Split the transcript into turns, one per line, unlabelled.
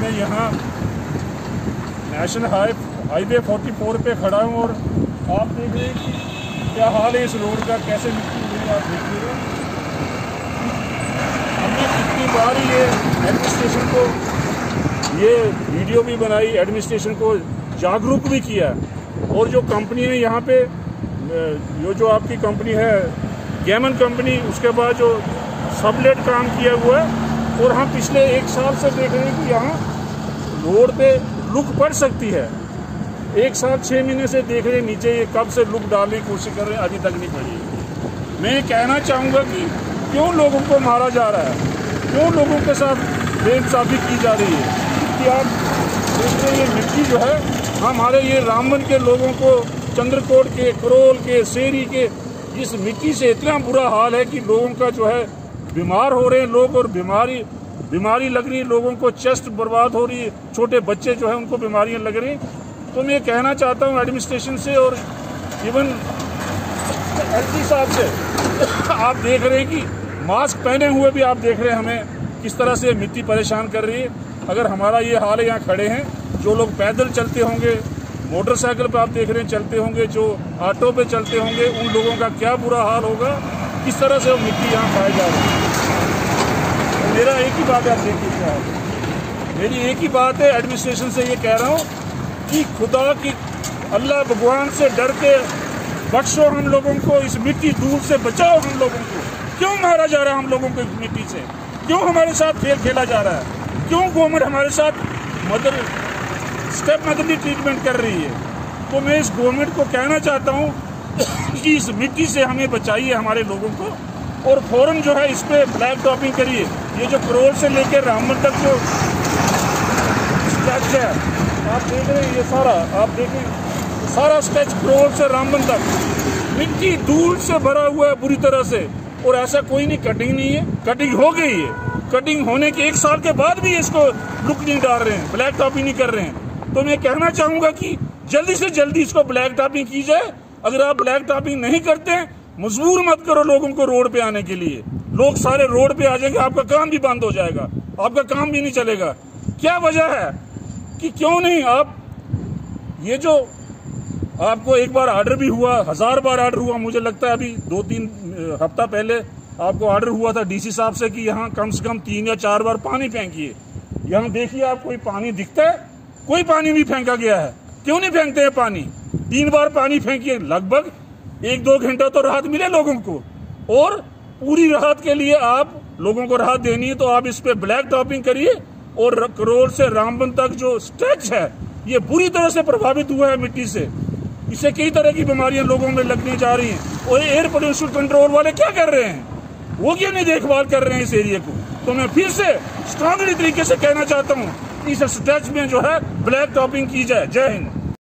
मैं यहाँ national highway 44 पे खड़ा हूँ और आप देख रहे हैं कि क्या हाल है इस रोड का, कैसे मिट्टी हो रही है। आप देख रहे हैं हमने कितनी बार ये एडमिनिस्ट्रेशन को ये वीडियो भी बनाई, एडमिनिस्ट्रेशन को जागरूक भी किया। और जो कंपनी है यहाँ पे, जो आपकी कंपनी है गेमन कंपनी, उसके बाद जो सबलेट काम किया हुआ है, और हम पिछले 1 साल से देख रहे हैं कि यहाँ रोड पे लुक पड़ सकती है। 1 साल 6 महीने से देख रहे हैं नीचे ये कब से लुक डालने की कोशिश कर रहे हैं, अभी तक नहीं पड़ी। मैं कहना चाहूँगा कि क्यों लोगों को मारा जा रहा है, क्यों लोगों के साथ बेइंसाफी की जा रही है। कि आप देख रहे हैं ये मिट्टी जो है, हमारे ये रामबन के लोगों को, चंद्रकोट के, करोल के, सेरी के, इस मिट्टी से इतना बुरा हाल है कि लोगों का जो है बीमार हो रहे हैं लोग, और बीमारी लग रही है लोगों को, चेस्ट बर्बाद हो रही है, छोटे बच्चे जो है उनको बीमारियां लग रही। तो मैं कहना चाहता हूं एडमिनिस्ट्रेशन से और इवन एलजी साहब से, आप देख रहे हैं कि मास्क पहने हुए भी आप देख रहे हैं हमें किस तरह से मिट्टी परेशान कर रही है। अगर हमारा ये हाल है, यहाँ खड़े हैं, जो लोग पैदल चलते होंगे, मोटरसाइकिल पे आप देख रहे हैं चलते होंगे, जो ऑटो पे चलते होंगे, उन लोगों का क्या बुरा हाल होगा, किस तरह से वो मिट्टी यहाँ पाई जा रही है। तो मेरा एक ही बात है, आप देखिए क्या है, मेरी एक ही बात है एडमिनिस्ट्रेशन से, ये कह रहा हूँ कि खुदा की अल्लाह भगवान से डर के बख्शो हम लोगों को, इस मिट्टी दूर से बचाओ हम लोगों को। क्यों मारा जा रहा है हम लोगों को इस मिट्टी से, क्यों हमारे साथ खेल खेला जा रहा है, क्यों गवर्नमेंट हमारे साथ स्टेप मददी ट्रीटमेंट कर रही है। तो मैं इस गवर्नमेंट को कहना चाहता हूँ कि इस मिट्टी से हमें बचाइए हमारे लोगों को, और फौरन जो है इस पे ब्लैक टॉपिंग करिए। ये जो करोल से लेकर रामबन तक जो स्ट्रेच है आप देख रहे हैं, ये सारा आप देखें, सारा स्ट्रेच करोल से रामबन तक मिट्टी धूल से भरा हुआ है बुरी तरह से। और ऐसा कोई नहीं, कटिंग नहीं है, कटिंग हो गई है, कटिंग होने के 1 साल के बाद भी इसको लुक नहीं डाल रहे हैं, ब्लैक टॉपिंग नहीं कर रहे हैं। तो मैं कहना चाहूंगा कि जल्दी से जल्दी इसको ब्लैक टॉपिंग की जाए। अगर आप ब्लैक टॉपिंग नहीं करते हैं, मजबूर मत करो लोगों को रोड पे आने के लिए। लोग सारे रोड पे आ जाएंगे, आपका काम भी बंद हो जाएगा, आपका काम भी नहीं चलेगा। क्या वजह है कि क्यों नहीं आप, ये जो आपको एक बार ऑर्डर भी हुआ, 1000 बार ऑर्डर हुआ, मुझे लगता है अभी 2-3 हफ्ता पहले आपको ऑर्डर हुआ था डीसी साहब से कि यहाँ कम से कम 3 या 4 बार पानी फेंकिए। यहाँ देखिए आप, कोई पानी दिखता है? कोई पानी नहीं फेंका गया है। क्यों नहीं फेंकते हैं पानी? 3 बार पानी फेंकिए, लगभग 1-2 घंटा तो राहत मिले लोगों को। और पूरी राहत के लिए आप लोगों को राहत देनी है तो आप इस पे ब्लैक टॉपिंग करिए। और करोल से रामबन तक जो स्ट्रेच है ये बुरी तरह से प्रभावित हुआ है मिट्टी से। इससे कई तरह की बीमारियां लोगों में लगने जा रही हैं। और एयर पोल्यूशन कंट्रोल वाले क्या कर रहे हैं? वो क्यों नहीं देखभाल कर रहे हैं इस एरिया को? तो मैं फिर से स्ट्रांगली तरीके से कहना चाहता हूँ इस स्ट्रेच में जो है ब्लैक टॉपिंग की जाए। जय हिंद।